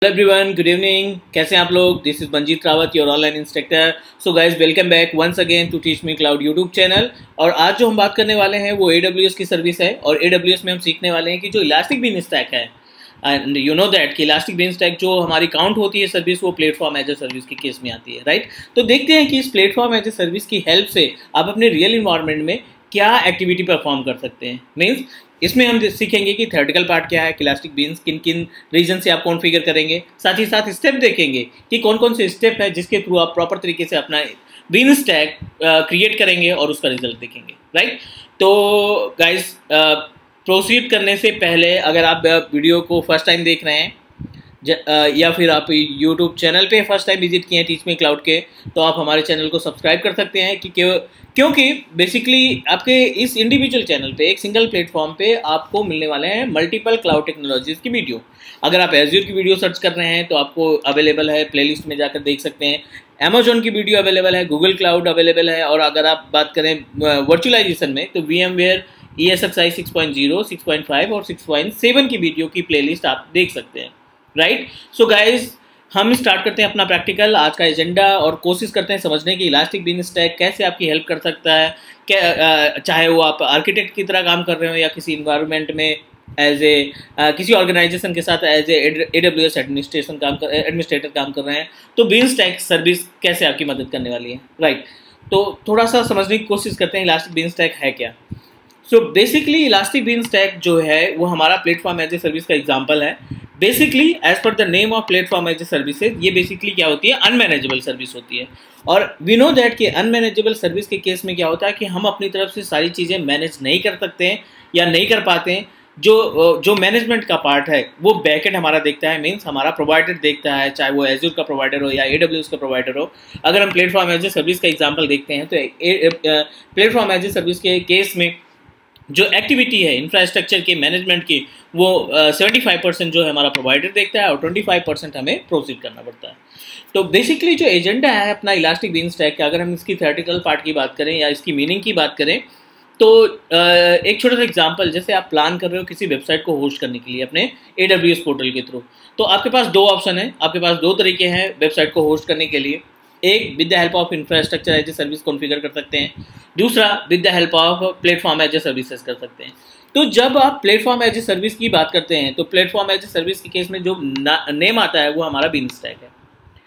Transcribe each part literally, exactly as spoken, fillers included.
Hello everyone, good evening. कैसे हैं आप लोग? This is Manjeet Rawat, your online instructor. So guys, welcome back once again to teach me cloud YouTube channel. और आज जो हम बात करने वाले हैं वो एडब्ल्यूएस की सर्विस है। और एडब्ल्यूएस में हम सीखने वाले हैं कि जो इलास्टिक बीन स्टैक है, एंड यू नो दैट कि इलास्टिक बीन स्टैक जो हमारी काउंट होती है सर्विस, वो प्लेटफॉर्म एज ए सर्विस के केस में आती है, राइट। तो देखते हैं कि इस प्लेटफॉर्म एज ए सर्विस की हेल्प से आप अपने रियल इन्वायरमेंट में क्या एक्टिविटी परफॉर्म कर सकते हैं। मीन्स इसमें हम सीखेंगे कि थ्योरेटिकल पार्ट क्या है, इलास्टिक बीन्स किन किन रीजन से आप कॉन्फ़िगर करेंगे, साथ ही साथ स्टेप देखेंगे कि कौन कौन से स्टेप है जिसके थ्रू आप प्रॉपर तरीके से अपना बीन स्टैक क्रिएट करेंगे और उसका रिजल्ट देखेंगे, राइट। तो गाइस, प्रोसीड करने से पहले अगर आप वीडियो को फर्स्ट टाइम देख रहे हैं ज, आ, या फिर आप यूट्यूब चैनल पे फर्स्ट टाइम विजिट किए हैं टीच मी क्लाउड के, तो आप हमारे चैनल को सब्सक्राइब कर सकते हैं कि क्योंकि बेसिकली आपके इस इंडिविजुअल चैनल पे एक सिंगल प्लेटफॉर्म पे आपको मिलने वाले हैं मल्टीपल क्लाउड टेक्नोलॉजीज़ की वीडियो। अगर आप एज्योर की वीडियो सर्च कर रहे हैं तो आपको अवेलेबल है, प्लेलिस्ट में जाकर देख सकते हैं। अमेजोन की वीडियो अवेलेबल है, गूगल क्लाउड अवेलेबल है। और अगर आप बात करें वर्चुअलाइजेशन में तो VMware ESXi six point zero, six point five और सिक्स पॉइंट सेवन की वीडियो की प्लेलिस्ट आप देख सकते हैं, राइट। सो गाइज, हम स्टार्ट करते हैं अपना प्रैक्टिकल आज का एजेंडा और कोशिश करते हैं समझने की इलास्टिक बीन स्टैक कैसे आपकी हेल्प कर सकता है। क्या चाहे वो आप आर्किटेक्ट की तरह काम कर रहे हो या किसी इन्वायरमेंट में एज ए किसी ऑर्गेनाइजेशन के साथ एज ए एडब्ल्यूएस एडमिनिस्ट्रेशन काम कर एडमिनिस्ट्रेटर काम कर रहे हैं, तो बीन स्टैक सर्विस कैसे आपकी मदद करने वाली है, राइट। तो थोड़ा सा समझने की कोशिश करते हैं इलास्टिक बीन स्टैक है क्या। So basically Elastic Beanstalk जो है वो हमारा प्लेटफॉर्म एज ए सर्विस का एग्जाम्पल है। Basically as per the name of platform as a services, ये बेसिकली क्या होती है, अनमैनेजेबल सर्विस होती है। और वी नो दैट कि अनमैनेजेबल सर्विस के केस में क्या होता है कि हम अपनी तरफ से सारी चीज़ें मैनेज नहीं कर सकते हैं या नहीं कर पाते हैं। जो जो मैनेजमेंट का पार्ट है वो बैकएंड हमारा देखता है, मीन्स हमारा प्रोवाइडर देखता है, चाहे वो एज्योर का प्रोवाइडर हो या एडब्ल्यूएस का प्रोवाइडर हो। अगर हम प्लेटफॉर्म एज ए सर्विस का एग्जाम्पल देखते हैं तो प्लेटफॉर्म एज ए सर्विस के केस में जो एक्टिविटी है इंफ्रास्ट्रक्चर के मैनेजमेंट की, वो सेवेंटी फाइव परसेंट जो है हमारा प्रोवाइडर देखता है और ट्वेंटी फाइव परसेंट हमें प्रोसीड करना पड़ता है। तो बेसिकली जो एजेंडा है अपना इलास्टिक बीन स्टैक का, अगर हम इसकी थ्योरेटिकल पार्ट की बात करें या इसकी मीनिंग की बात करें तो uh, एक छोटा सा एग्जांपल, जैसे आप प्लान कर रहे हो किसी वेबसाइट को होस्ट करने के लिए अपने एडब्ल्यूएस पोर्टल के थ्रू, तो आपके पास दो ऑप्शन है, आपके पास दो तरीके हैं वेबसाइट को होस्ट करने के लिए। एक with the help of infrastructure as a service configure कर सकते हैं, दूसरा with the help of platform as a services कर सकते हैं। तो जब आप प्लेटफॉर्म एज ए सर्विस की बात करते हैं तो प्लेटफॉर्म एज ए सर्विस के केस में जो नेम आता है वो हमारा बीन स्टैक है।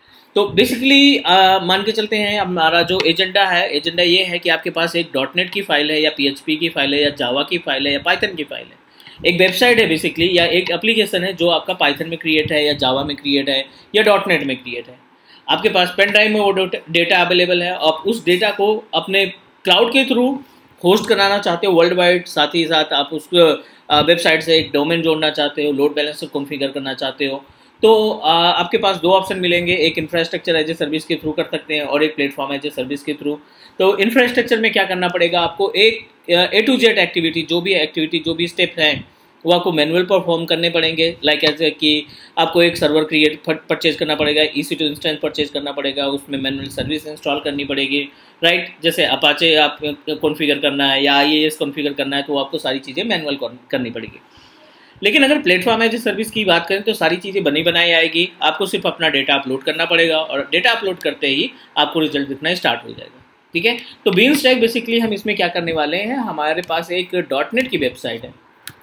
तो बेसिकली मान के चलते हैं हमारा जो एजेंडा है, एजेंडा ये है कि आपके पास एक डॉट नेट की फाइल है या पीएचपी की फाइल है या जावा की फाइल है या पाइथन की फाइल है। एक वेबसाइट है बेसिकली, या एक एप्लीकेशन है जो आपका पाइथन में क्रिएट है या जावा में क्रिएट है या डॉट नेट में क्रिएट है। आपके पास पेन ड्राइव में वो डेटा अवेलेबल है और उस डेटा को अपने क्लाउड के थ्रू होस्ट कराना चाहते हो वर्ल्ड वाइड, साथ ही साथ आप उस वेबसाइट से एक डोमेन जोड़ना चाहते हो, लोड बैलेंसर कॉन्फ़िगर करना चाहते हो, तो आ, आपके पास दो ऑप्शन मिलेंगे। एक इंफ्रास्ट्रक्चर एज ए सर्विस के थ्रू कर सकते हैं और एक प्लेटफॉर्म एज ए सर्विस के थ्रू। तो इंफ्रास्ट्रक्चर में क्या करना पड़ेगा आपको, एक ए टू जेड एक्टिविटी, जो भी एक्टिविटी जो भी स्टेप हैं वो आपको मैनुअल परफॉर्म करने पड़ेंगे। लाइक ऐसे कि आपको एक सर्वर क्रिएट परचेज करना पड़ेगा, E C two instance purchase करना पड़ेगा, उसमें मैनुअल सर्विस इंस्टॉल करनी पड़ेगी, राइट। जैसे अपाचे आप कॉन्फ़िगर करना है या आई ए एस कॉन्फ़िगर करना है तो आपको सारी चीज़ें मैनुअल करनी पड़ेगी। लेकिन अगर प्लेटफॉर्म एज ए सर्विस की बात करें तो सारी चीज़ें बनी बनाई आएगी, आपको सिर्फ अपना डेटा अपलोड करना पड़ेगा और डेटा अपलोड करते ही आपको रिजल्ट दिखना स्टार्ट हो जाएगा, ठीक है। तो बीन स्टैक बेसिकली हम इसमें क्या करने वाले हैं, हमारे पास एक डॉट नेट की वेबसाइट है।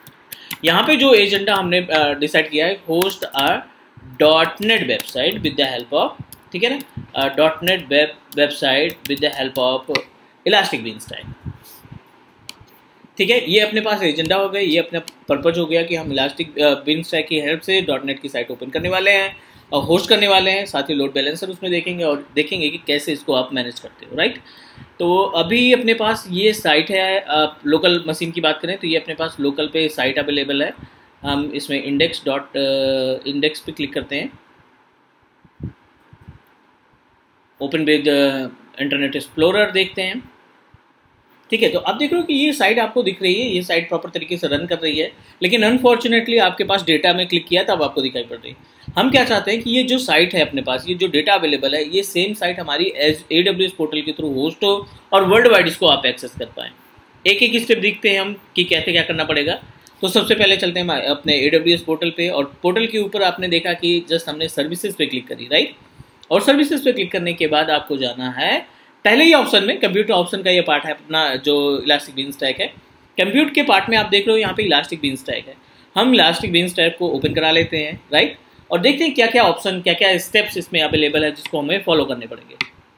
यहाँ पे जो एजेंडा हमने डिसाइड किया है, host a dot net website with the help of, ठीक है ना, dot net web website with the help of Elastic Beanstalk, ठीक है। ये अपने पास एजेंडा हो गया, ये अपना पर्पज हो गया कि हम इलास्टिक बीन स्टैक की हेल्प से डॉट नेट की साइट ओपन करने वाले हैं और होस्ट करने वाले हैं, साथ ही लोड बैलेंसर उसमें देखेंगे और देखेंगे कि कैसे इसको आप मैनेज करते हो, राइट। तो अभी अपने पास ये साइट है, आप लोकल मशीन की बात करें तो ये अपने पास लोकल पे साइट अवेलेबल है। हम इसमें इंडेक्स डॉट इंडेक्स पे क्लिक करते हैं, ओपन विद इंटरनेट एक्सप्लोरर देखते हैं, ठीक है। तो आप देख रहे हो कि ये साइट आपको दिख रही है, ये साइट प्रॉपर तरीके से रन कर रही है, लेकिन अनफॉर्चुनेटली आपके पास डेटा में क्लिक किया तब आपको दिखाई पड़ रही है। हम क्या चाहते हैं कि ये जो साइट है अपने पास, ये जो डेटा अवेलेबल है, ये सेम साइट हमारी एज एडब्ल्यूएस पोर्टल के थ्रू होस्ट हो और वर्ल्ड वाइड इसको आप एक्सेस कर पाएँ। एक एक स्टेप देखते हैं हम कि कैसे क्या करना पड़ेगा। तो सबसे पहले चलते हैं अपने ए डब्ल्यू एस पोर्टल पे, और पोर्टल के ऊपर आपने देखा कि जस्ट हमने सर्विसेज पे क्लिक करी, राइट। और सर्विसेज पे क्लिक करने के बाद आपको जाना है पहले ही ऑप्शन में, कंप्यूटर ऑप्शन का ये पार्ट है अपना जो इलास्टिक बीन स्टैक है। कंप्यूटर के पार्ट में आप देख रहे हो यहाँ पे इलास्टिक बीन स्टैक है। हम इलास्टिक बीन स्टैक को ओपन करा लेते हैं, राइट, और देखते हैं क्या क्या ऑप्शन, क्या क्या स्टेप्स इसमें अवेलेबल है जिसको हमें फॉलो करने पड़ेंगे।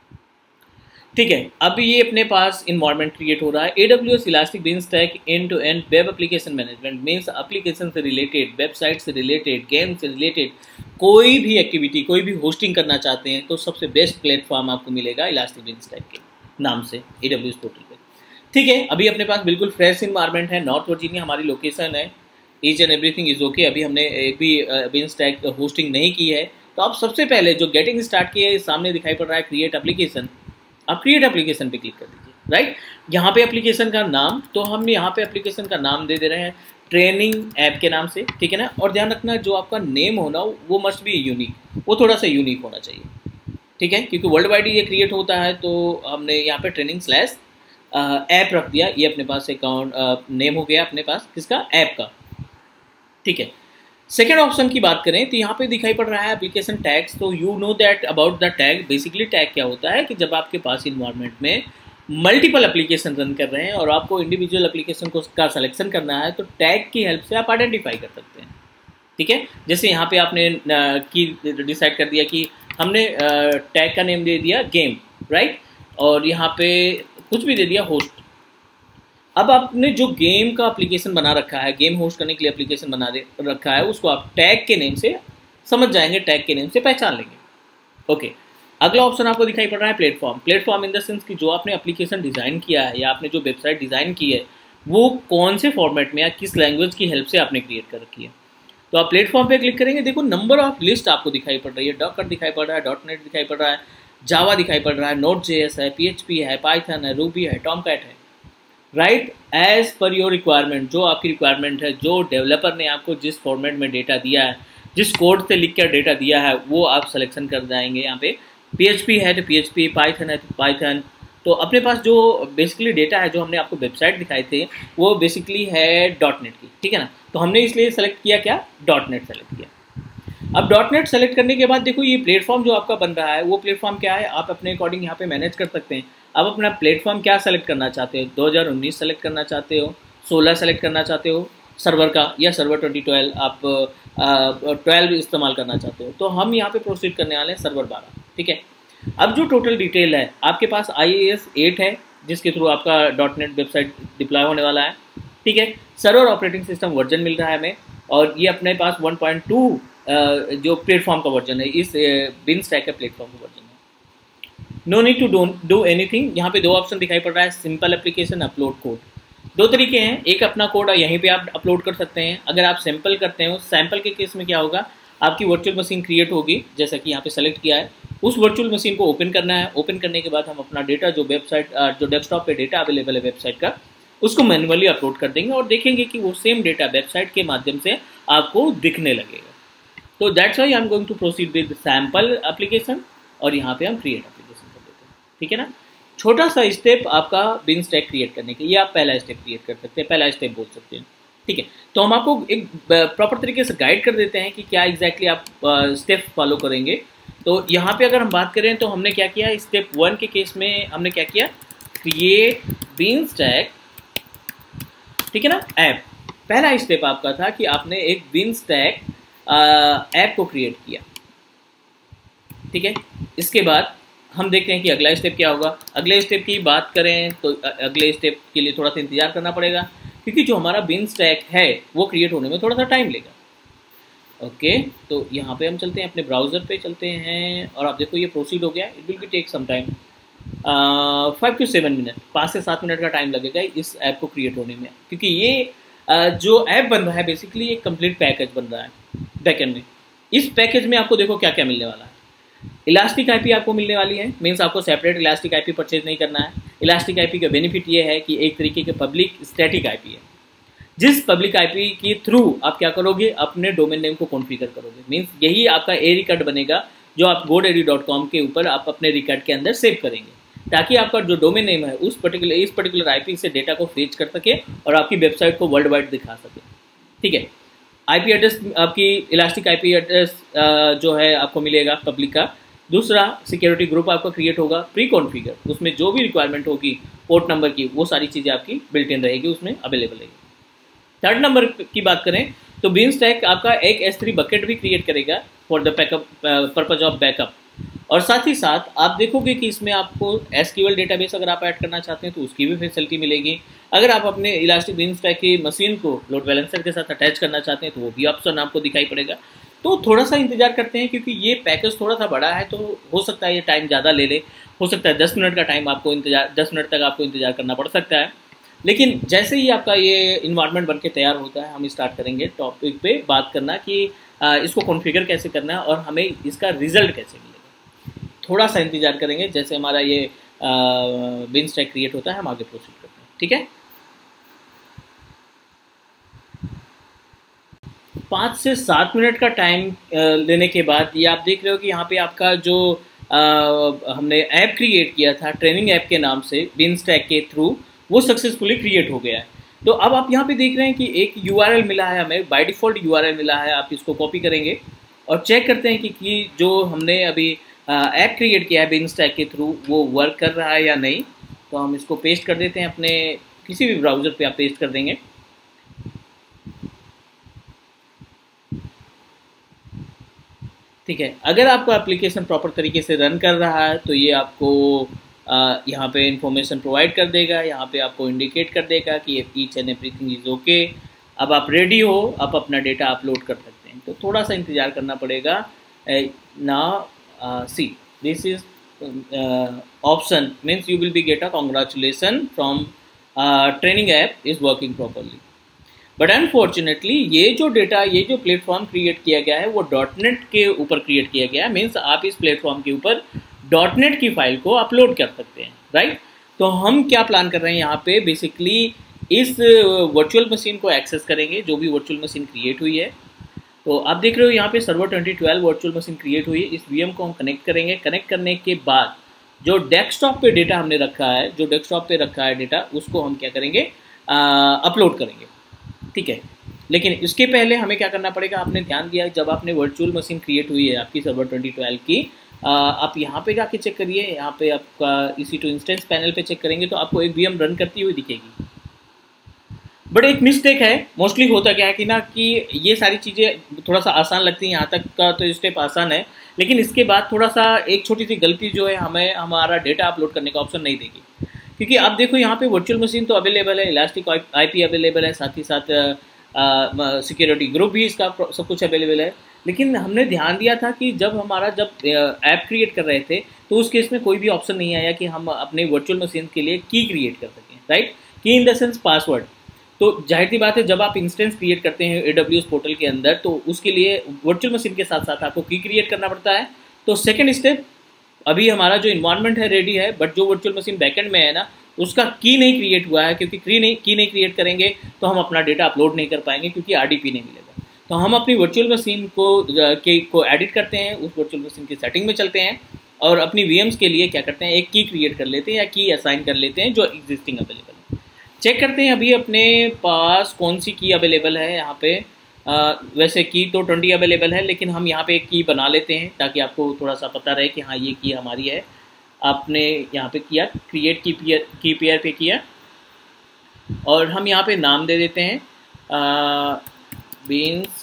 ठीक है, अब ये अपने पास इन्वायरमेंट क्रिएट हो रहा है। A W S Elastic Beanstalk end to end web application management means application से रिलेटेड, वेबसाइट से रिलेटेड, गेम से रिलेटेड कोई भी एक्टिविटी, कोई भी होस्टिंग करना चाहते हैं तो सबसे बेस्ट प्लेटफॉर्म आपको मिलेगा इलास्टिक बीन स्टैक के नाम से ए डब्ल्यू एस पोर्टल पे। ठीक है, अभी अपने पास बिल्कुल फ्रेश इन्वायरमेंट है, नॉर्थ वर्जीनिया हमारी लोकेशन है, each and everything is okay. अभी हमने एक भी बीन स्टैक होस्टिंग नहीं की है। तो आप सबसे पहले जो गेटिंग स्टार्ट किया है, सामने दिखाई पड़ रहा है क्रिएट एप्लीकेशन, आप क्रिएट एप्लीकेशन पे क्लिक कर दीजिए, राइट। यहाँ पे एप्लीकेशन का नाम, तो हम यहाँ पे एप्लीकेशन का नाम दे दे रहे हैं ट्रेनिंग ऐप के नाम से, ठीक है ना। और ध्यान रखना जो आपका नेम होना वो मस्ट बी यूनिक, वो थोड़ा सा यूनिक होना चाहिए, ठीक है, क्योंकि वर्ल्ड वाइड ये क्रिएट होता है। तो हमने यहाँ पे ट्रेनिंग स्लैश ऐप रख दिया, ये अपने पास अकाउंट नेम हो गया अपने पास किसका, ऐप का, ठीक है। सेकेंड ऑप्शन की बात करें तो यहाँ पे दिखाई पड़ रहा है एप्लीकेशन टैग्स। तो you know that about the tag, basically tag क्या होता है कि जब आपके पास इन्वायरमेंट में मल्टीपल एप्लीकेशन रन कर रहे हैं और आपको इंडिविजुअल एप्लीकेशन को का सिलेक्शन करना है तो टैग की हेल्प से आप आइडेंटिफाई कर सकते हैं, ठीक है। जैसे यहाँ पे आपने की डिसाइड कर दिया कि हमने टैग का नेम दे दिया गेम, राइट, और यहाँ पे कुछ भी दे दिया होस्ट। अब आपने जो गेम का एप्लीकेशन बना रखा है, गेम होस्ट करने के लिए एप्लीकेशन बना दे रखा है, उसको आप टैग के नेम से समझ जाएंगे, टैग के नेम से पहचान लेंगे। ओके, अगला ऑप्शन आपको दिखाई पड़ रहा है platform. Platform in the sense कि जो आपने एप्लीकेशन डिज़ाइन किया है या आपने जो वेबसाइट डिज़ाइन की है वो कौन से फॉर्मेट में या किस लैंग्वेज की हेल्प से आपने क्रिएट कर रखी है। तो आप प्लेटफॉर्म पे क्लिक करेंगे, देखो नंबर ऑफ लिस्ट आपको दिखाई पड़ रही है, डॉकर दिखाई पड़ रहा है, डॉट नेट दिखाई पड़ रहा है, जावा दिखाई पड़ रहा है, नोट जेएस है, पीएचपी है, पाइथन है, रूबी है, टॉमकैट है, right, as per your requirement, जो आपकी रिक्वायरमेंट है, जो डेवलपर ने आपको जिस फॉर्मेट में डेटा दिया है, जिस कोड से लिख कर डेटा दिया है वो आप सिलेक्शन कर जाएंगे। यहाँ पे पीएचपी है तो पीएचपी, पाइथन है तो पाइथन। तो अपने पास जो बेसिकली डेटा है, जो हमने आपको वेबसाइट दिखाए थे वो बेसिकली है डॉट नेट की, ठीक है ना। तो हमने इसलिए सेलेक्ट किया क्या, डॉट नेट सेलेक्ट किया। अब डॉट नेट सेलेक्ट करने के बाद देखो ये प्लेटफॉर्म जो आपका बन रहा है वो प्लेटफॉर्म क्या है, आप अपने अकॉर्डिंग यहाँ पे मैनेज कर सकते हैं। आप अपना प्लेटफॉर्म क्या सेलेक्ट करना चाहते हो, दो हज़ार उन्नीस सेलेक्ट करना चाहते हो, सोलह सेलेक्ट करना चाहते हो सर्वर का, या सर्वर ट्वेंटी ट्वेल्व आप ट्वेल्व इस्तेमाल करना चाहते हो। तो हम यहाँ पे प्रोसीड करने वाले हैं सर्वर बारह, ठीक है। अब जो टोटल डिटेल है आपके पास आई ए एस एट है जिसके थ्रू आपका डॉट नेट वेबसाइट डिप्लॉय होने वाला है, ठीक है। सर्वर ऑपरेटिंग सिस्टम वर्जन मिल रहा है हमें, और ये अपने पास वन पॉइंट टू जो प्लेटफॉर्म का वर्जन है, इस बिन स्टैक का प्लेटफॉर्म का वर्जन है। No need to do anything. यहाँ पे दो ऑप्शन दिखाई पड़ रहा है, सिंपल एप्लीकेशन, अपलोड कोड। दो तरीके हैं, एक अपना कोड यहीं पे आप अपलोड कर सकते हैं। अगर आप सैंपल करते हो, सैंपल के केस में क्या होगा, आपकी वर्चुअल मशीन क्रिएट होगी जैसा कि यहाँ पे सेलेक्ट किया है, उस वर्चुअल मशीन को ओपन करना है। ओपन करने के बाद हम अपना डेटा जो वेबसाइट जो डेस्कटॉप पे डेटा अवेलेबल है वेबसाइट का, उसको मैन्युअली अपलोड कर देंगे और देखेंगे कि वो सेम डेटा वेबसाइट के माध्यम से आपको दिखने लगेगा। तो that's why I am going to proceed with sample application, और यहाँ पे हम क्रिएट एप्लीकेशन कर देते हैं, ठीक है ना। छोटा सा स्टेप आपका बिन स्टैक क्रिएट करने के, ये आप पहला स्टेप क्रिएट कर सकते हैं, पहला स्टेप बोल सकते हैं, ठीक है। तो हम आपको एक प्रॉपर तरीके से गाइड कर देते हैं कि क्या एग्जैक्टली आप स्टेप फॉलो करेंगे। तो यहाँ पे अगर हम बात करें तो हमने क्या किया, स्टेप वन के केस में हमने क्या किया, क्रिएट बिन स्टैक, ठीक है ना, ऐप। पहला स्टेप आपका था कि आपने एक बिन स्टैक ऐप को क्रिएट किया, ठीक है। इसके बाद हम देखते हैं कि अगला स्टेप क्या होगा। अगले स्टेप की बात करें तो अगले स्टेप के लिए थोड़ा सा इंतजार करना पड़ेगा, क्योंकि जो हमारा बिन स्टैक है वो क्रिएट होने में थोड़ा सा टाइम लेगा। ओके, तो यहाँ पे हम चलते हैं, अपने ब्राउज़र पे चलते हैं, और आप देखो ये प्रोसीड हो गया। It will be take some time, five to seven minute, पाँच से सात मिनट का टाइम लगेगा इस ऐप को क्रिएट होने में, क्योंकि ये uh, जो ऐप बन रहा है बेसिकली एक कंप्लीट पैकेज बन रहा है बैकएंड में। इस पैकेज में आपको देखो क्या क्या मिलने वाला है। इलास्टिक आईपी आपको मिलने वाली है, मीन्स आपको सेपरेट इलास्टिक आईपी परचेज नहीं करना है। इलास्टिक आईपी का बेनिफिट ये है कि एक तरीके के पब्लिक स्टैटिक आईपी है, जिस पब्लिक आईपी के थ्रू आप क्या करोगे, अपने डोमेन नेम को कॉन्फ़िगर करोगे। मीन्स यही आपका ए रिकॉर्ड बनेगा जो आप गोडेडी डॉट कॉम के ऊपर आप अपने रिकॉर्ड के अंदर सेव करेंगे, ताकि आपका जो डोमेन नेम है उस पर्टिकुलर इस पर्टिकुलर आईपी से डेटा को फेच कर सके और आपकी वेबसाइट को वर्ल्ड वाइड दिखा सके, ठीक है। आईपी एड्रेस आपकी इलास्टिक आईपी एड्रेस जो है आपको मिलेगा पब्लिक का। दूसरा सिक्योरिटी ग्रुप आपका क्रिएट होगा प्री कॉन्फ़िगर, उसमें जो भी रिक्वायरमेंट होगी पोर्ट नंबर की वो सारी चीज़ें आपकी बिल्ट इन रहेगी, उसमें अवेलेबल रहेगी। थर्ड नंबर की बात करें तो बीन स्टैक आपका एक एस थ्री बकेट भी क्रिएट करेगा for the backup purpose of backup. और साथ ही साथ आप देखोगे कि इसमें आपको एसक्यूएल डेटाबेस अगर आप ऐड करना चाहते हैं तो उसकी भी फैसिलिटी मिलेगी। अगर आप अपने इलास्टिक बीन स्टैक की मशीन को लोड बैलेंसर के साथ अटैच करना चाहते हैं तो वो भी ऑप्शन आपको दिखाई पड़ेगा। तो थोड़ा सा इंतजार करते हैं क्योंकि ये पैकेज थोड़ा सा बड़ा है, तो हो सकता है ये टाइम ज़्यादा ले ले, हो सकता है दस मिनट का टाइम आपको इंतजार दस मिनट तक आपको इंतजार करना पड़ सकता है। लेकिन जैसे ही आपका ये इन्वायरमेंट बन के तैयार होता है हम स्टार्ट करेंगे टॉपिक पे बात करना कि इसको कॉन्फ़िगर कैसे करना है और हमें इसका रिजल्ट कैसे मिलेगा। थोड़ा सा इंतजार करेंगे, जैसे हमारा ये बीन स्टैक क्रिएट होता है हम आगे प्रोसीड करते हैं। ठीक है, पाँच से सात मिनट का टाइम लेने के बाद ये आप देख रहे हो कि यहाँ पे आपका जो आ, हमने ऐप क्रिएट किया था ट्रेनिंग ऐप के नाम से बीन स्टैक के थ्रू, वो सक्सेसफुली क्रिएट हो गया है। तो अब आप यहाँ पे देख रहे हैं कि एक यूआरएल मिला है हमें, बाय डिफ़ॉल्ट यूआरएल मिला है। आप इसको कॉपी करेंगे और चेक करते हैं कि, कि जो हमने अभी ऐप क्रिएट किया है बीन स्टैक के थ्रू वो वर्क कर रहा है या नहीं। तो हम इसको पेस्ट कर देते हैं अपने किसी भी ब्राउज़र पे आप पेस्ट कर देंगे। ठीक है, अगर आपका एप्लीकेशन प्रॉपर तरीके से रन कर रहा है तो ये आपको यहाँ पे इंफॉर्मेशन प्रोवाइड कर देगा, यहाँ पे आपको इंडिकेट कर देगा कि each and everything is okay. अब आप रेडी हो, आप अपना डेटा अपलोड कर सकते हैं। तो थोड़ा सा इंतज़ार करना पड़ेगा ना। See this is option means you will be get a congratulation from training app is working properly. But unfortunately ये जो डेटा, ये जो प्लेटफॉर्म क्रिएट किया गया है वो डॉट नेट के ऊपर क्रिएट किया गया है। मीन्स आप इस प्लेटफॉर्म के ऊपर डॉट नेट की फाइल को अपलोड कर सकते हैं, राइट। तो हम क्या प्लान कर रहे हैं यहाँ पे, बेसिकली इस वर्चुअल मशीन को एक्सेस करेंगे, जो भी वर्चुअल मशीन क्रिएट हुई है। तो आप देख रहे हो यहाँ पे server twenty twelve virtual machine create हुई है। इस वीएम को हम कनेक्ट करेंगे। कनेक्ट करने के बाद जो डेस्कटॉप पे डेटा हमने रखा है, जो डेस्कटॉप पे रखा है डेटा, उसको हम क्या करेंगे, अपलोड करेंगे। ठीक है, लेकिन इसके पहले हमें क्या करना पड़ेगा, आपने ध्यान दिया जब आपने वर्चुअल मशीन क्रिएट हुई है आपकी सर्वर ट्वेंटी ट्वेल्व की, आ, आप यहाँ पे जाके चेक करिए। यहाँ पे आपका इसी टू इंस्टेंस पैनल पे चेक करेंगे तो आपको एक वीएम रन करती हुई दिखेगी। बट एक मिस्टेक है, मोस्टली होता क्या है कि ना कि ये सारी चीज़ें थोड़ा सा आसान लगती हैं, यहाँ तक का तो स्टेप आसान है, लेकिन इसके बाद थोड़ा सा एक छोटी सी गलती जो है, हमें हमारा डेटा अपलोड करने का ऑप्शन नहीं देगी। क्योंकि आप देखो यहाँ पे वर्चुअल मशीन तो अवेलेबल है, इलास्टिक आईपी अवेलेबल है, साथ ही साथ सिक्योरिटी ग्रुप भी इसका सब कुछ अवेलेबल है। लेकिन हमने ध्यान दिया था कि जब हमारा जब ऐप क्रिएट कर रहे थे तो उस केस में कोई भी ऑप्शन नहीं आया कि हम अपने वर्चुअल मशीन के लिए की क्रिएट कर सकें, राइट। की इन द सेंस पासवर्ड। तो जाहिर सी बात है जब आप इंस्टेंस क्रिएट करते हैं एडब्ल्यूएस पोर्टल के अंदर तो उसके लिए वर्चुअल मशीन के साथ साथ आपको की क्रिएट करना पड़ता है। तो सेकेंड स्टेप, अभी हमारा जो इन्वायरमेंट है रेडी है, बट जो वर्चुअल मशीन बैकएंड में है ना उसका की नहीं क्रिएट हुआ है, क्योंकि की नहीं की नहीं क्रिएट करेंगे तो हम अपना डेटा अपलोड नहीं कर पाएंगे, क्योंकि आरडीपी नहीं मिलेगा। तो हम अपनी वर्चुअल मशीन को के को एडिट करते हैं, उस वर्चुअल मशीन की सेटिंग में चलते हैं और अपनी वीएम्स के लिए क्या करते हैं, एक की क्रिएट कर लेते हैं या की असाइन कर लेते हैं जो एग्जिस्टिंग अवेलेबल है। चेक करते हैं अभी अपने पास कौन सी की अवेलेबल है। यहाँ पे आ, वैसे की तो ट्वेंटी अवेलेबल है, लेकिन हम यहाँ पे एक की बना लेते हैं ताकि आपको थोड़ा सा पता रहे कि हाँ ये की हमारी है। आपने यहाँ पे किया क्रिएट की पेयर की पेयर पे किया और हम यहाँ पे नाम दे देते हैं बीन्स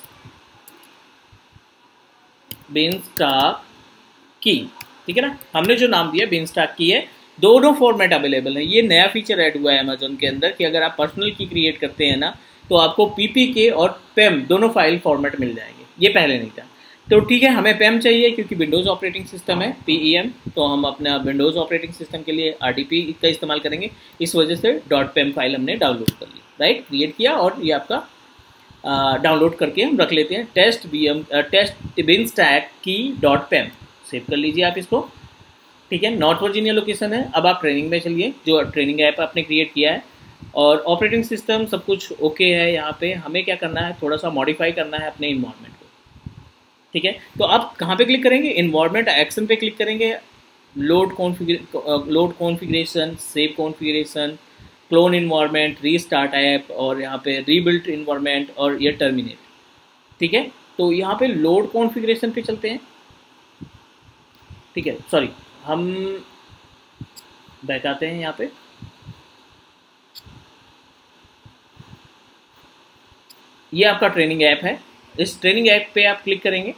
बीनस्टैक की। ठीक है ना, हमने जो नाम दिया बीनस्टैक की है। दोनों फॉर्मेट अवेलेबल है। ये नया फीचर ऐड हुआ है अमेजोन के अंदर कि अगर आप पर्सनल की क्रिएट करते हैं ना तो आपको पीपीके और पेम दोनों फाइल फॉर्मेट मिल जाएंगे, ये पहले नहीं था। तो ठीक है, हमें पेम चाहिए क्योंकि विंडोज़ ऑपरेटिंग सिस्टम है पीईएम, तो हम अपना विंडोज़ ऑपरेटिंग सिस्टम के लिए आरडीपी का इस्तेमाल करेंगे। इस वजह से डॉट पेम फाइल हमने डाउनलोड कर ली, राइट, क्रिएट किया और ये आपका डाउनलोड करके हम रख लेते हैं test B M test Beanstalk की डॉट पेम। सेव कर लीजिए आप इसको। ठीक है, नॉर्थ वर्जीनिया लोकेशन है। अब आप ट्रेनिंग में चलिए, जो ट्रेनिंग ऐप आपने क्रिएट किया है और ऑपरेटिंग सिस्टम सब कुछ ओके है। यहाँ पे हमें क्या करना है, थोड़ा सा मॉडिफाई करना है अपने इन्वायरमेंट को। ठीक है, तो आप कहाँ पे क्लिक करेंगे, इन्वायरमेंट एक्शन पे क्लिक करेंगे, load configure load configuration, save configuration, clone environment, restart app, और यहाँ पे रीबिल्ट इन्वायरमेंट और ये टर्मिनेट। ठीक है, तो यहाँ पे लोड कॉन्फ़िगरेशन पे चलते हैं। ठीक है, सॉरी, हम बैक आते हैं यहाँ पे। ये आपका ट्रेनिंग ऐप है। इस ट्रेनिंग ऐप पे आप क्लिक करेंगे।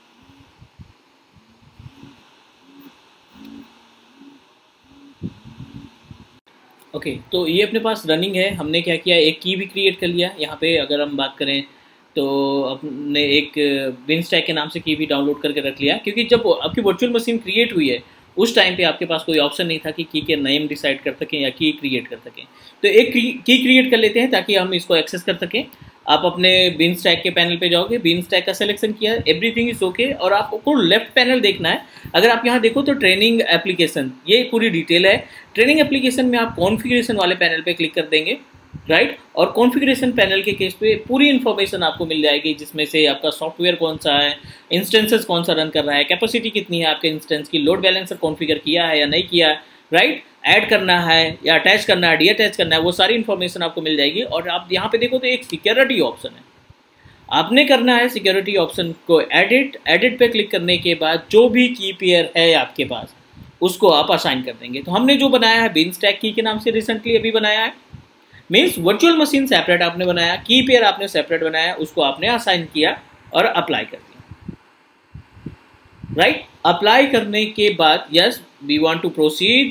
ओके okay, तो ये अपने पास रनिंग है। हमने क्या किया, एक की भी क्रिएट कर लिया। यहाँ पे अगर हम बात करें तो अपने एक बिन स्टैक के नाम से की भी डाउनलोड करके रख लिया, क्योंकि जब आपकी वर्चुअल मशीन क्रिएट हुई है उस टाइम पे आपके पास कोई ऑप्शन नहीं था कि की के नेम डिसाइड कर सकें या की क्रिएट कर सकें। तो एक की क्रिएट कर लेते हैं ताकि हम इसको एक्सेस कर सकें। आप अपने बिन स्टैक के पैनल पे जाओगे, बिन स्टैक का सिलेक्शन किया, एवरीथिंग इज ओके, और आपको लेफ्ट पैनल देखना है। अगर आप यहाँ देखो तो ट्रेनिंग एप्लीकेशन, ये पूरी डिटेल है। ट्रेनिंग एप्लीकेशन में आप कॉन्फ़िगरेशन वाले पैनल पे क्लिक कर देंगे, राइट। और कॉन्फ़िगरेशन पैनल के केस पे पूरी इन्फॉर्मेशन आपको मिल जाएगी, जिसमें से आपका सॉफ्टवेयर कौन सा है, इंस्टेंसेस कौन सा रन कर रहा है, कैपेसिटी कितनी है आपके इंस्टेंस की, लोड बैलेंसर कॉन्फ़िगर किया है या नहीं किया है, राइट, ऐड करना है या अटैच करना है, डी अटैच करना है, वो सारी इन्फॉर्मेशन आपको मिल जाएगी। और आप यहाँ पे देखो तो एक सिक्योरिटी ऑप्शन है, आपने करना है सिक्योरिटी ऑप्शन को एडिट। एडिट पे क्लिक करने के बाद जो भी की पेयर है आपके पास उसको आप असाइन कर देंगे। तो हमने जो बनाया है बिन स्टैक की के नाम से रिसेंटली अभी बनाया है, मीन्स वर्चुअल मशीन सेपरेट आपने बनाया, की पेयर आपने सेपरेट बनाया, उसको आपने असाइन किया और अप्लाई कर दिया, राइट। अप्लाई करने के बाद yes we want to proceed.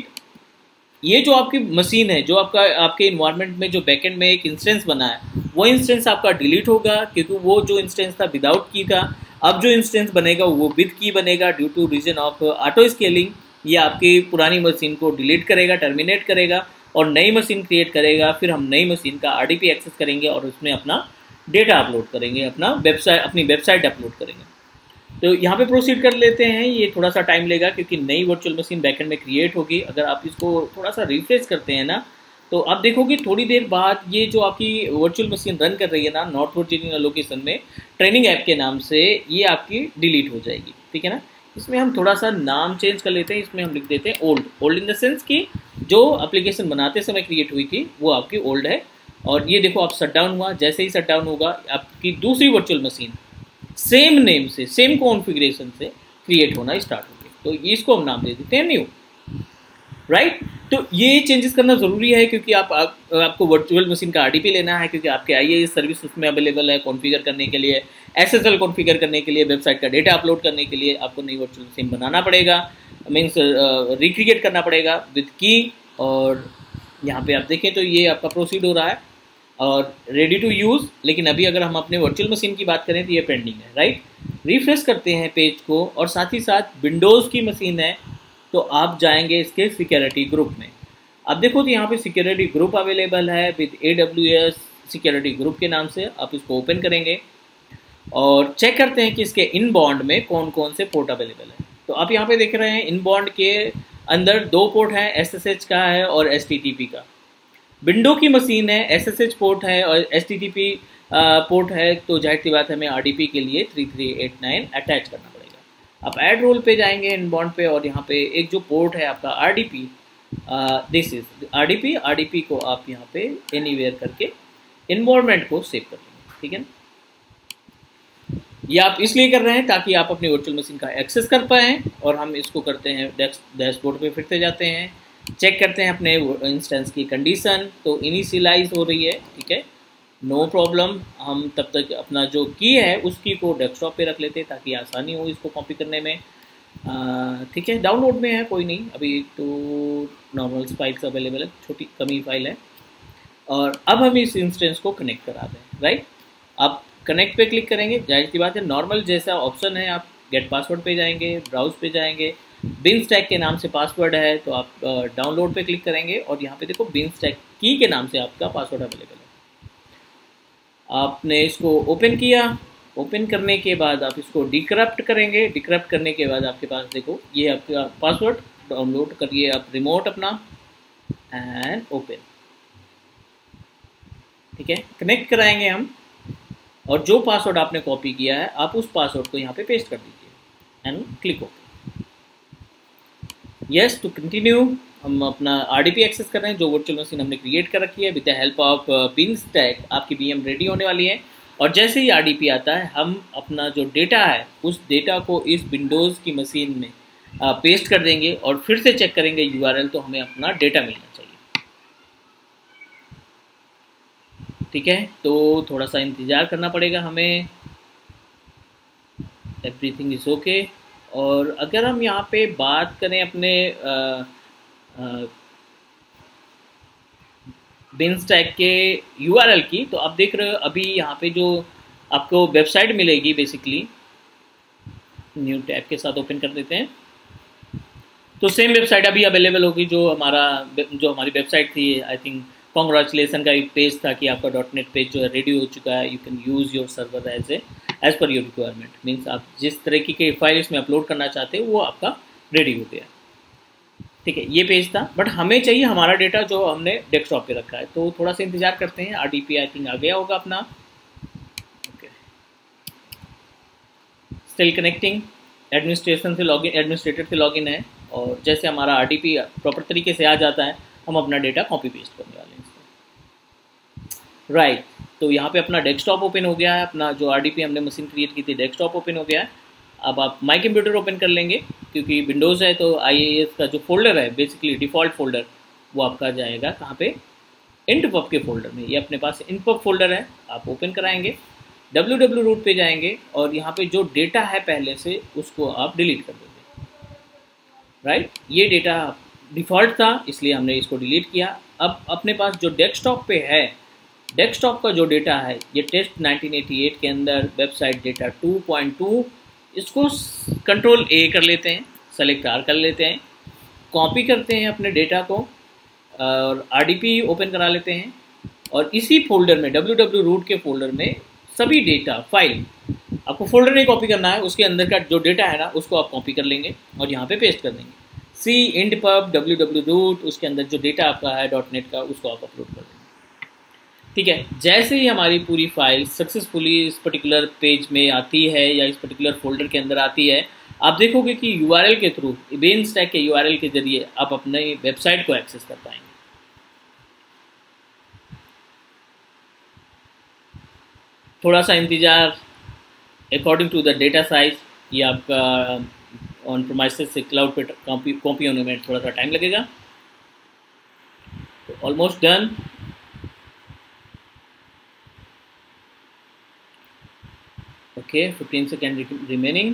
ये जो आपकी मशीन है, जो आपका आपके इन्वायरमेंट में जो बैकएंड में एक इंस्टेंस बना है, वो इंस्टेंस आपका डिलीट होगा, क्योंकि वो जो इंस्टेंस था विदाउट की था। अब जो इंस्टेंस बनेगा वो विद की बनेगा, due to reason of auto scaling. ये आपकी पुरानी मशीन को डिलीट करेगा, टर्मिनेट करेगा और नई मशीन क्रिएट करेगा। फिर हम नई मशीन का आरडीपी एक्सेस करेंगे और उसमें अपना डेटा अपलोड करेंगे, अपना वेबसाइट अपनी वेबसाइट अपलोड करेंगे। तो यहाँ पे प्रोसीड कर लेते हैं। ये थोड़ा सा टाइम लेगा क्योंकि नई वर्चुअल मशीन बैकएंड में क्रिएट होगी। अगर आप इसको थोड़ा सा रिफ्रेश करते हैं ना, तो आप देखोगे थोड़ी देर बाद ये जो आपकी वर्चुअल मशीन रन कर रही है ना नॉर्थ वर्जीनिया लोकेशन में, ट्रेनिंग ऐप के नाम से, ये आपकी डिलीट हो जाएगी। ठीक है ना। इसमें हम थोड़ा सा नाम चेंज कर लेते हैं। इसमें हम लिख देते हैं old. Old in the sense कि जो एप्लीकेशन बनाते समय क्रिएट हुई थी वो आपकी ओल्ड है। और ये देखो आप शट डाउन हुआ, जैसे ही शट डाउन होगा आपकी दूसरी वर्चुअल मशीन सेम नेम से, सेम कॉन्फ़िगरेशन से क्रिएट होना स्टार्ट होगी। तो इसको हम नाम दे देते हैं न्यू, राइट। तो ये चेंजेस करना ज़रूरी है क्योंकि आप, आप आपको वर्चुअल मशीन का आरडीपी लेना है, क्योंकि आपके आईए सर्विस उसमें अवेलेबल है कॉन्फ़िगर करने के लिए, एसएसएल कॉन्फ़िगर करने के लिए, वेबसाइट का डेटा अपलोड करने के लिए आपको नई वर्चुअल मशीन बनाना पड़ेगा, मीन्स रिक्रिएट करना पड़ेगा विद की। और यहाँ पे आप देखें तो ये आपका प्रोसीड हो रहा है और रेडी टू यूज़। लेकिन अभी अगर हम अपने वर्चुअल मशीन की बात करें तो ये पेंडिंग है, राइट। रिफ्रेश करते हैं पेज को और साथ ही साथ विंडोज़ की मशीन है तो आप जाएंगे इसके सिक्योरिटी ग्रुप में। अब देखो तो यहाँ पे सिक्योरिटी ग्रुप अवेलेबल है with A W S security group के नाम से। आप इसको ओपन करेंगे और चेक करते हैं कि इसके इनबाउंड में कौन कौन से पोर्ट अवेलेबल है। तो आप यहाँ पे देख रहे हैं इनबाउंड के अंदर दो पोर्ट हैं, एस एस एच का है और एस टी टी पी का। विंडो की मशीन है, एस एस एच पोर्ट है और S T T P port है, तो जाहिर सी बात है हमें आर डी पी के लिए three three eight nine attach करना पड़ेगा। आप ऐड रोल पे जाएंगे इनबाउंड पे और यहाँ पे एक जो पोर्ट है आपका R D P, this is R D P. R D P को आप यहाँ पे एनीवेयर करके इन्वायरमेंट को सेव कर देंगे। ठीक है ना। ये आप इसलिए कर रहे हैं ताकि आप अपनी वर्चुअल मशीन का एक्सेस कर पाएँ। और हम इसको करते हैं डैशबोर्ड पे फिर से जाते हैं, चेक करते हैं अपने इंस्टेंस की कंडीशन, तो इनिशियलाइज हो रही है। ठीक है, नो प्रॉब्लम। हम तब तक अपना जो की है उस की को डेस्कटॉप पे रख लेते हैं ताकि आसानी हो इसको कॉपी करने में। ठीक है, डाउनलोड में है कोई नहीं, अभी तो नॉर्मल फाइल्स अवेलेबल है, छोटी कमी फाइल है। और अब हम इस इंस्टेंस को कनेक्ट करा दें, राइट। आप कनेक्ट पे क्लिक करेंगे, जाहिर सी बात है नॉर्मल जैसा ऑप्शन है, आप गेट पासवर्ड पे जाएंगे, ब्राउज पे जाएंगे, बिन स्टैक के नाम से पासवर्ड है तो आप डाउनलोड पे क्लिक करेंगे और यहाँ पे देखो बिन स्टैक की के नाम से आपका पासवर्ड अवेलेबल है। आपने इसको ओपन किया, ओपन करने के बाद आप इसको डिक्रप्ट करेंगे। डिक्रप्ट करने के बाद आपके पास देखो ये आपका पासवर्ड, डाउनलोड करिए आप रिमोट अपना एंड ओपन। ठीक है, कनेक्ट कराएंगे हम और जो पासवर्ड आपने कॉपी किया है आप उस पासवर्ड को यहाँ पे पेस्ट कर दीजिए and click okay. Yes to continue. हम अपना आरडीपी एक्सेस कर रहे हैं, जो वर्चुअल मशीन हमने क्रिएट कर रखी है with the help of Beanstalk. आपकी वीएम रेडी होने वाली है और जैसे ही आरडीपी आता है हम अपना जो डेटा है उस डेटा को इस विंडोज़ की मशीन में पेस्ट कर देंगे और फिर से चेक करेंगे यूआरएल, तो हमें अपना डेटा मिलना चाहिए। ठीक है, तो थोड़ा सा इंतज़ार करना पड़ेगा हमें। Everything is okay. और अगर हम यहाँ पे बात करें अपने बीनस्टैक के यूआरएल की, तो आप देख रहे हो अभी यहाँ पे जो आपको वेबसाइट मिलेगी, बेसिकली न्यू टैब के साथ ओपन कर देते हैं, तो सेम वेबसाइट अभी अवेलेबल होगी जो हमारा जो हमारी वेबसाइट थी। आई थिंक कॉन्ग्रेचुलेसन का एक पेज था कि आपका डॉट नेट पेज जो है रेडी हो चुका है। You can use your server as a as per your requirement, means आप जिस तरह की के फाइल इसमें अपलोड करना चाहते हो वो आपका रेडी हो गया। ठीक है, ये पेज था, बट हमें चाहिए हमारा डेटा जो हमने डेस्कटॉप पे रखा है, तो थोड़ा सा इंतजार करते हैं। आरडीपी आई थिंक आ गया होगा अपना। Okay, still connecting. एडमिनिस्ट्रेशन से लॉगिन एडमिनिस्ट्रेटर से लॉगिन है और जैसे हमारा आरडीपी प्रॉपर तरीके से आ जाता है हम अपना डेटा कॉपी पेस्ट करने वाले हैं इसमें। राइट, तो यहाँ पे अपना डेस्कटॉप ओपन हो गया है, अपना जो आरडीपी हमने मशीन क्रिएट की थी डेस्कटॉप ओपन हो गया है। अब आप माई कंप्यूटर ओपन कर लेंगे, क्योंकि विंडोज़ है तो आई ए एस का जो फोल्डर है बेसिकली डिफ़ॉल्ट फोल्डर वो आपका जाएगा कहाँ पे, इंटपब के फोल्डर में। ये अपने पास इंटपब फोल्डर है, आप ओपन कराएंगे, डब्ल्यू डब्ल्यू रूट पे जाएंगे और यहाँ पे जो डेटा है पहले से उसको आप डिलीट कर दोगे। राइट, ये डेटा डिफ़ॉल्ट था इसलिए हमने इसको डिलीट किया। अब अपने पास जो डेस्कटॉप पे है, डेस्कटॉप का जो डेटा है ये टेस्ट नाइनटीन एटी एट के अंदर website data two point two, इसको कंट्रोल ए कर लेते हैं, सेलेक्ट आर कर लेते हैं, कॉपी करते हैं अपने डेटा को और आरडीपी ओपन करा लेते हैं और इसी फोल्डर में डब्ल्यू डब्ल्यू रूट के फोल्डर में सभी डेटा फाइल, आपको फोल्डर नहीं कॉपी करना है, उसके अंदर का जो डेटा है ना उसको आप कॉपी कर लेंगे और यहाँ पे पेस्ट कर देंगे। C inetpub W W root, उसके अंदर जो डेटा आपका है डॉट नेट का उसको आप अपलोड कर देंगे। ठीक है, जैसे ही हमारी पूरी फाइल सक्सेसफुली इस पर्टिकुलर पेज में आती है या इस पर्टिकुलर फोल्डर के अंदर आती है, आप देखोगे कि यूआरएल के थ्रू, बीनस्टैक के यूआरएल के जरिए आप अपने वेबसाइट को एक्सेस कर पाएंगे। थोड़ा सा इंतज़ार, according to the data size ये आपका ऑन प्रीमाइसेस से क्लाउड पे कॉपी कॉपी होने में थोड़ा सा टाइम लगेगा। तो almost done. Okay, fifteen second remaining.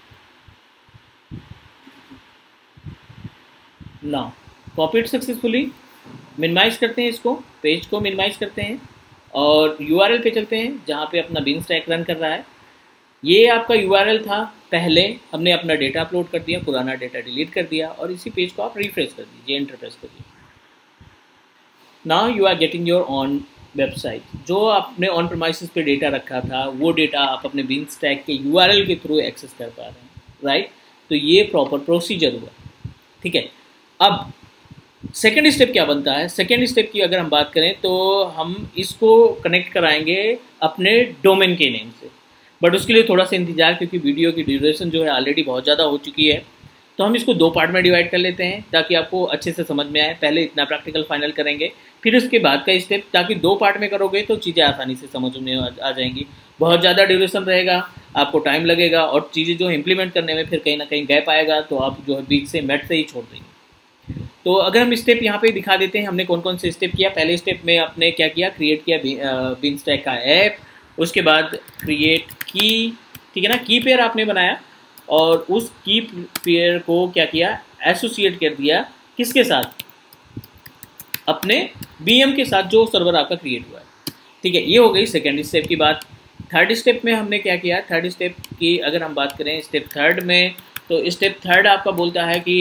Now copied successfully. Minimize करते हैं इसको, पेज को मिनिमाइज करते हैं और यूआरएल पे चलते हैं जहाँ पे अपना बीनस्टैक रन कर रहा है। ये आपका यूआरएल था, पहले हमने अपना डेटा अपलोड कर दिया, पुराना डेटा डिलीट कर दिया और इसी पेज को आप रिफ्रेश कर दीजिए, एंटर प्रेस करिए। Now you are getting your on website. जो आपने ऑन प्रीमाइसेस पे डेटा रखा था वो डेटा आप अपने बीनस्टैक के यूआरएल के थ्रू एक्सेस कर पा रहे हैं। राइट, तो ये प्रॉपर प्रोसीजर हुआ। ठीक है, अब सेकेंड स्टेप क्या बनता है? सेकेंड स्टेप की अगर हम बात करें तो हम इसको कनेक्ट कराएंगे अपने डोमेन के नेम से, बट उसके लिए थोड़ा सा इंतजार, क्योंकि वीडियो की ड्यूरेशन जो है ऑलरेडी बहुत ज़्यादा हो चुकी है। तो हम इसको दो पार्ट में डिवाइड कर लेते हैं ताकि आपको अच्छे से समझ में आए। पहले इतना प्रैक्टिकल फाइनल करेंगे, फिर उसके बाद का स्टेप, ताकि दो पार्ट में करोगे तो चीज़ें आसानी से समझ में आ जाएंगी। बहुत ज़्यादा ड्यूरेशन रहेगा, आपको टाइम लगेगा और चीज़ें जो इम्प्लीमेंट करने में फिर कहीं ना कहीं गैप आएगा, तो आप जो है बीच से मैट से ही छोड़ देंगे। तो अगर हम स्टेप यहाँ पे दिखा देते हैं हमने कौन कौन से स्टेप किया। पहले स्टेप में आपने क्या किया, क्रिएट किया बीनस्टैक का ऐप, उसके बाद क्रिएट की, ठीक है ना, की पेयर आपने बनाया और उस की पेयर को क्या किया, एसोसिएट कर दिया किसके साथ, अपने बीएम के साथ जो सर्वर आपका क्रिएट हुआ है। ठीक है, ये हो गई सेकेंड स्टेप की बात। थर्ड स्टेप में हमने क्या किया, थर्ड स्टेप की अगर हम बात करें स्टेप थर्ड में, तो स्टेप थर्ड आपका बोलता है कि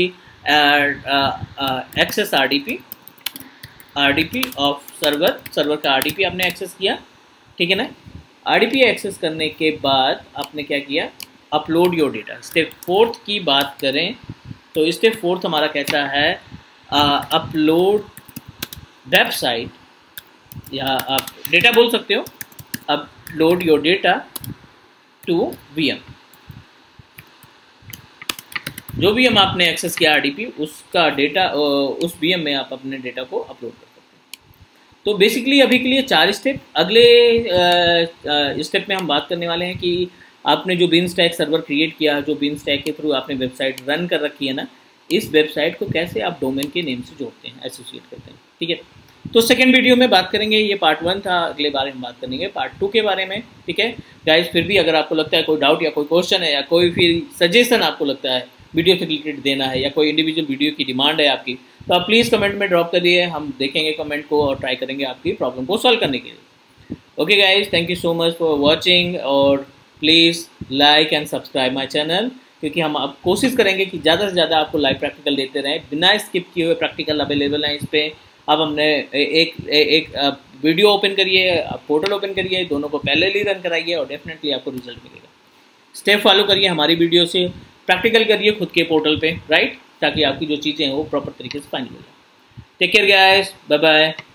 access RDP, RDP of server, server का आरडीपी आपने एक्सेस किया। ठीक है ना, आरडीपी एक्सेस करने के बाद आपने क्या किया, upload your data. Step fourth की बात करें तो स्टेप फोर्थ हमारा कहता है अपलोड वेबसाइट, या आप डेटा बोल सकते हो, upload your data to VM. जो भी हम आपने एक्सेस किया आरडीपी, उसका डेटा उस वीएम में आप अपने डेटा को अपलोड कर सकते हैं। तो बेसिकली अभी के लिए चार स्टेप। अगले स्टेप में हम बात करने वाले हैं कि आपने जो बीन स्टैक सर्वर क्रिएट किया, जो बीन स्टैक के थ्रू आपने वेबसाइट रन कर रखी है ना, इस वेबसाइट को कैसे आप डोमेन के नेम से जोड़ते हैं, एसोसिएट करते हैं। ठीक है, तो सेकंड वीडियो में बात करेंगे। ये पार्ट वन था, अगले बारे में बात करेंगे पार्ट टू के बारे में। ठीक है गाइज, फिर भी अगर आपको लगता है कोई डाउट या कोई क्वेश्चन है या कोई फिर सजेशन आपको लगता है वीडियो से रिलेटेड देना है या कोई इंडिविजुअल वीडियो की डिमांड है आपकी, तो आप प्लीज़ कमेंट में ड्रॉप करिए। हम देखेंगे कमेंट को और ट्राई करेंगे आपकी प्रॉब्लम को सॉल्व करने के लिए। Okay guys, thank you so much for watching, और please like and subscribe my channel, क्योंकि हम आप कोशिश करेंगे कि ज़्यादा से ज़्यादा आपको लाइव प्रैक्टिकल देते रहें। बिना स्किप किए हुए प्रैक्टिकल अवेलेबल हैं इस पर। अब हमने एक एक वीडियो ओपन करिए, पोर्टल ओपन करिए, दोनों को पहले ही रन कराइए और डेफिनेटली आपको रिजल्ट मिलेगा। स्टेप फॉलो करिए हमारी वीडियो से, प्रैक्टिकल करिए खुद के पोर्टल पे, राइट, ताकि आपकी जो चीज़ें हैं वो प्रॉपर तरीके से फाइनल हो जाए। Take care guys, bye bye.